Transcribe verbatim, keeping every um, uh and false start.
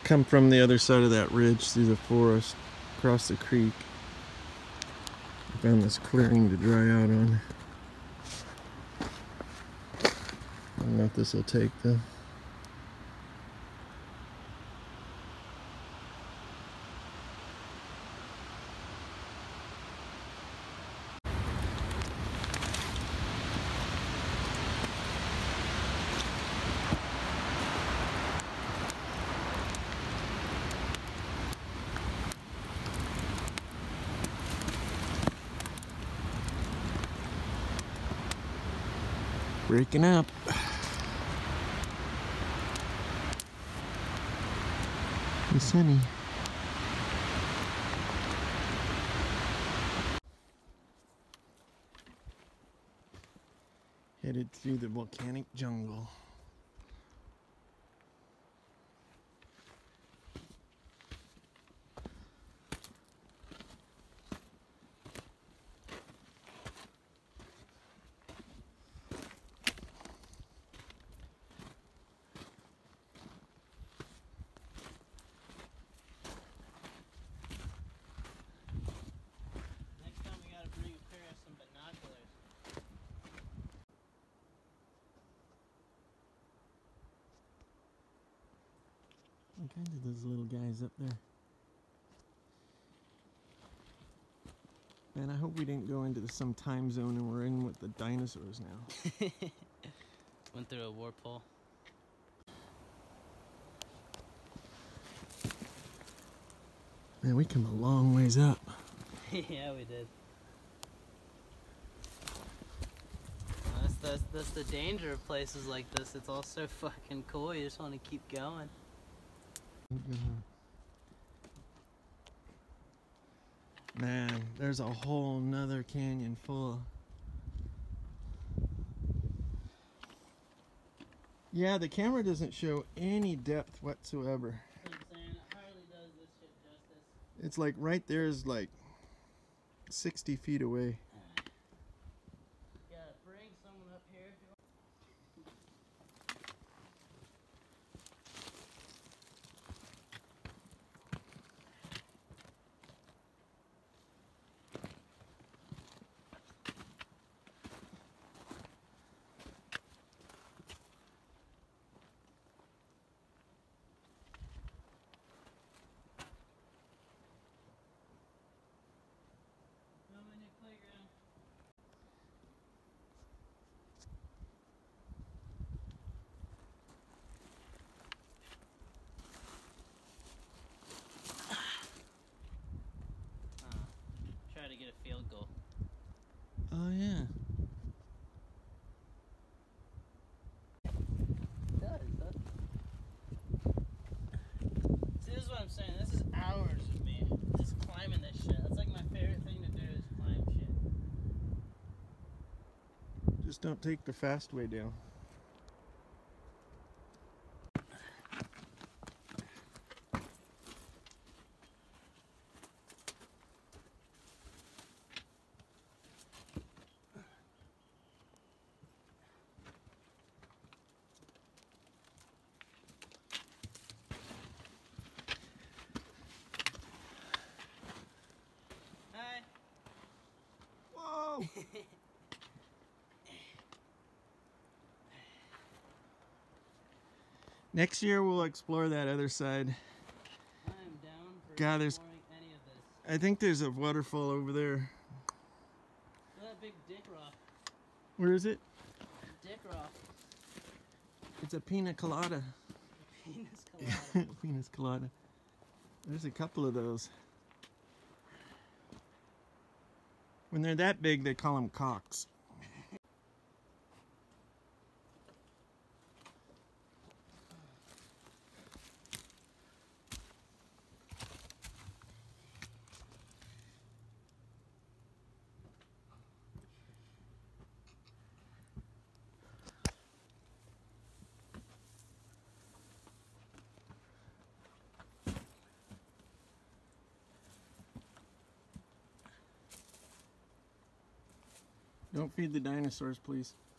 come from the other side of that ridge through the forest, across the creek. I found this clearing to dry out on. I don't know if this will take though. Breaking up. It's sunny. Headed through the volcanic jungle. What kind of those little guys up there? Man, I hope we didn't go into the, some time zone and we're in with the dinosaurs now. Went through a warp hole. Man, we come a long ways up. Yeah, we did. That's, that's, that's the danger of places like this. It's all so fucking cool. You just want to keep going. Man, there's a whole nother canyon full. Yeah, the camera doesn't show any depth whatsoever. I'm saying, it hardly does this shit justice. It's like right there is like sixty feet away. Yeah, bring someone up here if you want. Try to get a field goal. Oh yeah. It does, huh? See, this is what I'm saying. This is hours of me just climbing this shit. That's like my favorite thing to do is climb shit. Just don't take the fast way down. Hi. Whoa! Next year we'll explore that other side. I am down for God, there's, exploring any of this. I think there's a waterfall over there. Look at that big dick rock. Where is it? Dick rock. It's a pina colada. Penis colada. Pina colada. There's a couple of those. When they're that big, they call them cocks. Don't feed the dinosaurs, please.